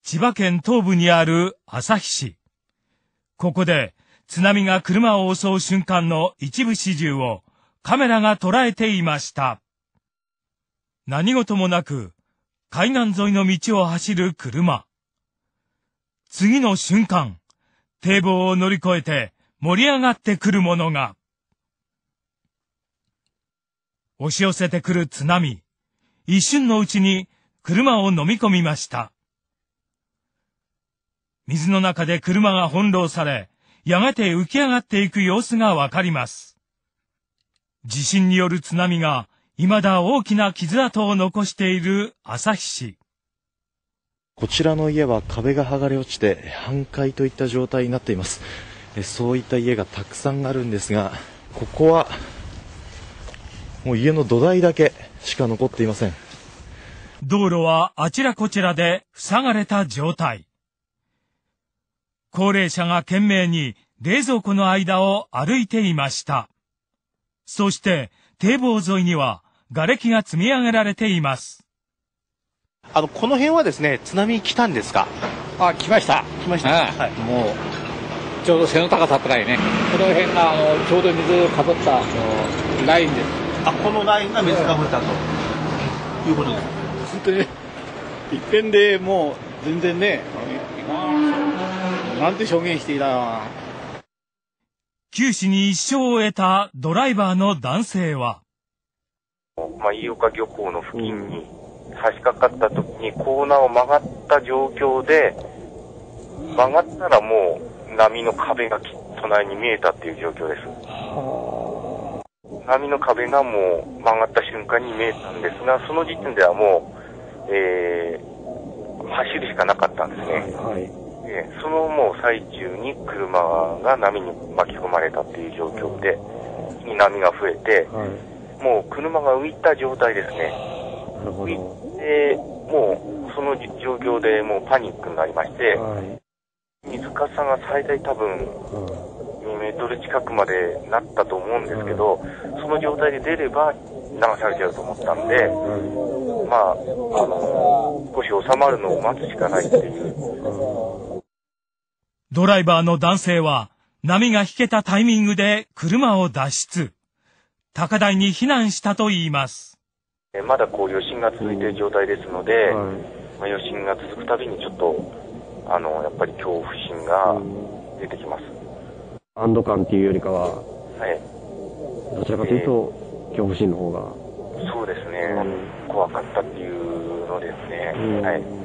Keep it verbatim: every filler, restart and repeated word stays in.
千葉県東部にある旭市。ここで津波が車を襲う瞬間の一部始終をカメラが捉えていました。何事もなく海岸沿いの道を走る車。次の瞬間、堤防を乗り越えて盛り上がってくるものが。押し寄せてくる津波。一瞬のうちに車を飲み込みました。水の中で車が翻弄され、やがて浮き上がっていく様子がわかります。地震による津波が未だ大きな傷跡を残している旭市。 こちらの家は壁が剥がれ落ちて半壊といった状態になっています。そういった家がたくさんあるんですが、ここはもう家の土台だけしか残っていません。 道路はあちらこちらで塞がれた状態。高齢者が懸命に冷蔵庫の間を歩いていました。そして堤防沿いには瓦礫が積み上げられています。 あのこの辺はですね、津波来たんですか？ あ、来ました。 来ました。 はい、もうちょうど背の高さくらいね。この辺があのちょうど水かぶったラインです。 あ、このラインが水かぶったということです。 本当に一遍でもう全然ね、なんて証言していいな。 九死に一生を得たドライバーの男性は、 まあ、飯岡漁港の付近に差し掛かった時にコーナーを曲がった状況で、曲がったらもう波の壁が隣に見えたっていう状況です。波の壁がもう曲がった瞬間に見えたんですが、その時点ではもう、えー、走るしかなかったんですね。はいはい、えー、そのもう最中に車が波に巻き込まれたっていう状況で、波が増えて、はい、もう車が浮いた状態ですね。浮いて、もうその状況でもうパニックになりまして、はい、水かさが最大多分にメートル近くまでなったと思うんですけど、その状態で出れば流されちゃうと思ったんで、まあ、あの、少し収まるのを待つしかないっていう。 ドライバーの男性は波が引けたタイミングで車を脱出。高台に避難したといいます。 まだこう余震が続いている状態ですので、はい、まあ、余震が続くたびにちょっと、あの、やっぱり恐怖心が出てきます。 安堵感っていうよりかは、 はい、 どちらかというと、えー、恐怖心の方が。 そうですね、うん、怖かったっていうのですね。うん、はい。